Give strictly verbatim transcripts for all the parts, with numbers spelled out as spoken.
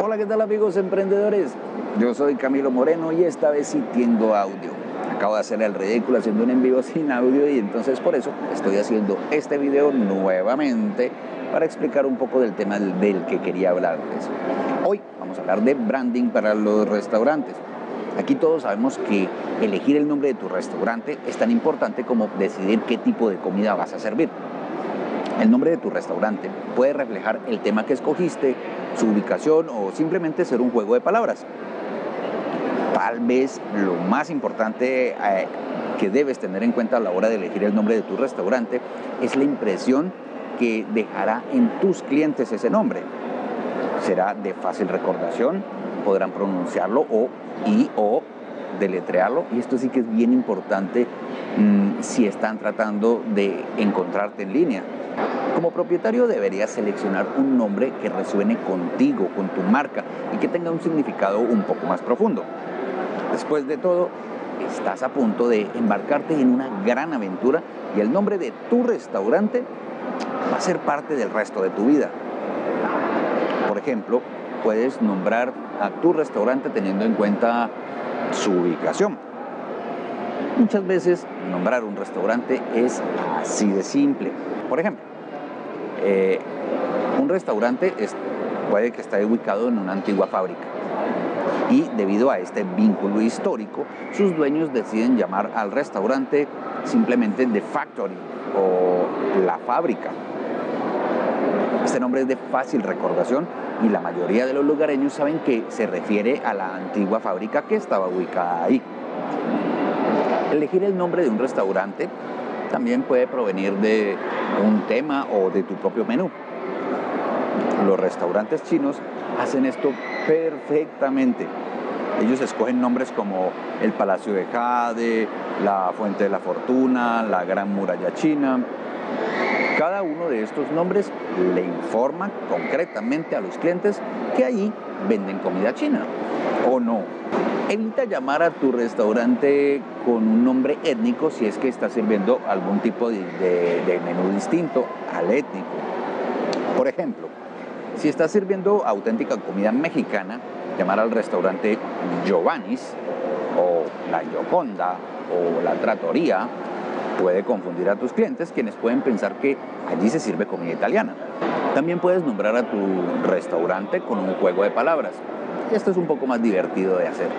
Hola, ¿qué tal amigos emprendedores? Yo soy Camilo Moreno y esta vez sí tengo audio. Acabo de hacer el ridículo haciendo un en vivo sin audio y entonces por eso estoy haciendo este video nuevamente para explicar un poco del tema del que quería hablarles. Hoy vamos a hablar de branding para los restaurantes. Aquí todos sabemos que elegir el nombre de tu restaurante es tan importante como decidir qué tipo de comida vas a servir. El nombre de tu restaurante puede reflejar el tema que escogiste, su ubicación o simplemente ser un juego de palabras. Tal vez lo más importante eh, que debes tener en cuenta a la hora de elegir el nombre de tu restaurante es la impresión que dejará en tus clientes ese nombre. Será de fácil recordación, podrán pronunciarlo o y o deletrearlo, y esto sí que es bien importante mmm, si están tratando de encontrarte en línea. Como propietario deberías seleccionar un nombre que resuene contigo, con tu marca y que tenga un significado un poco más profundo. Después de todo, estás a punto de embarcarte en una gran aventura y el nombre de tu restaurante va a ser parte del resto de tu vida. Por ejemplo, puedes nombrar a tu restaurante teniendo en cuenta su ubicación. Muchas veces nombrar un restaurante es así de simple. Por ejemplo, eh, un restaurante es, puede que esté ubicado en una antigua fábrica y debido a este vínculo histórico, sus dueños deciden llamar al restaurante simplemente The Factory o La Fábrica. Este nombre es de fácil recordación y la mayoría de los lugareños saben que se refiere a la antigua fábrica que estaba ubicada ahí. Elegir el nombre de un restaurante también puede provenir de un tema o de tu propio menú. Los restaurantes chinos hacen esto perfectamente. Ellos escogen nombres como el Palacio de Jade, la Fuente de la Fortuna, la Gran Muralla China. Cada uno de estos nombres le informa concretamente a los clientes que allí venden comida china, ¿o no? Evita llamar a tu restaurante con un nombre étnico si es que estás sirviendo algún tipo de, de, de menú distinto al étnico. Por ejemplo, si estás sirviendo auténtica comida mexicana, llamar al restaurante Giovanni's o La Gioconda o La Trattoria puede confundir a tus clientes, quienes pueden pensar que allí se sirve comida italiana. También puedes nombrar a tu restaurante con un juego de palabras. Esto es un poco más divertido de hacer.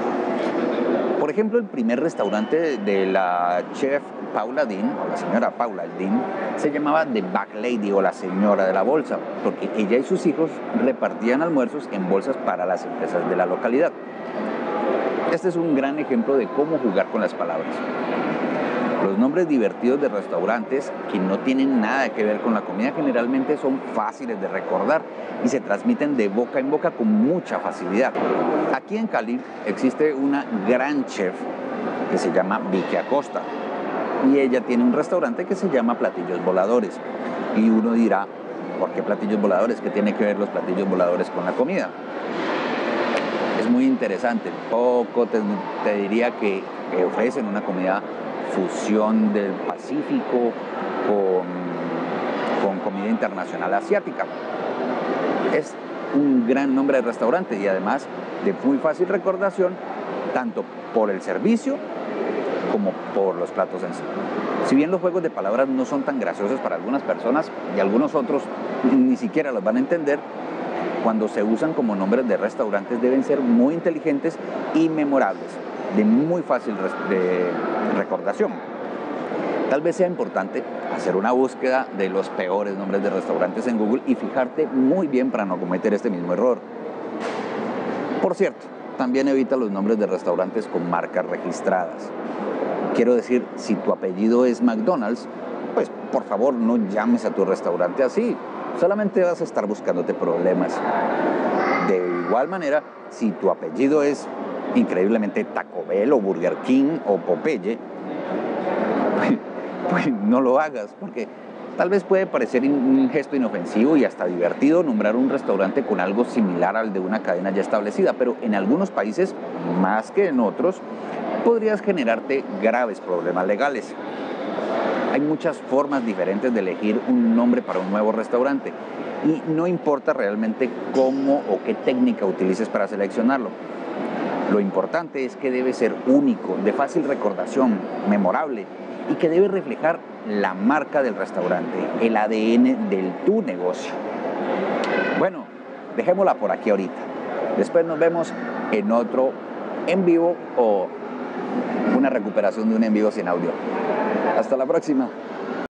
Por ejemplo, el primer restaurante de la chef Paula Deen, o la señora Paula Deen, se llamaba The Back Lady o la señora de la bolsa, porque ella y sus hijos repartían almuerzos en bolsas para las empresas de la localidad. Este es un gran ejemplo de cómo jugar con las palabras. Los nombres divertidos de restaurantes que no tienen nada que ver con la comida generalmente son fáciles de recordar y se transmiten de boca en boca con mucha facilidad. Aquí en Cali existe una gran chef que se llama Vicky Acosta y ella tiene un restaurante que se llama Platillos Voladores. Y uno dirá, ¿por qué platillos voladores? ¿Qué tiene que ver los platillos voladores con la comida? Es muy interesante. Poco te, te diría que, que ofrecen una comida fusión del Pacífico con, con comida internacional asiática. Es un gran nombre de restaurante y además de muy fácil recordación, tanto por el servicio como por los platos en sí. Si bien los juegos de palabras no son tan graciosos para algunas personas y algunos otros ni siquiera los van a entender, cuando se usan como nombres de restaurantes deben ser muy inteligentes y memorables, de muy fácil de recordación. Tal vez sea importante hacer una búsqueda de los peores nombres de restaurantes en Google y fijarte muy bien para no cometer este mismo error. Por cierto, también evita los nombres de restaurantes con marcas registradas. Quiero decir, si tu apellido es McDonald's, pues por favor no llames a tu restaurante así. Solamente vas a estar buscándote problemas. De igual manera, si tu apellido es increíblemente Taco Bell o Burger King o Popeye, pues, pues no lo hagas, porque tal vez puede parecer un gesto inofensivo y hasta divertido nombrar un restaurante con algo similar al de una cadena ya establecida, pero en algunos países, más que en otros, podrías generarte graves problemas legales. Hay muchas formas diferentes de elegir un nombre para un nuevo restaurante Y no importa realmente cómo o qué técnica utilices para seleccionarlo. Lo importante es que debe ser único, de fácil recordación, memorable y que debe reflejar la marca del restaurante, el A D N del tu negocio. Bueno, dejémosla por aquí ahorita. Después nos vemos en otro en vivo o una recuperación de un en vivo sin audio. Hasta la próxima.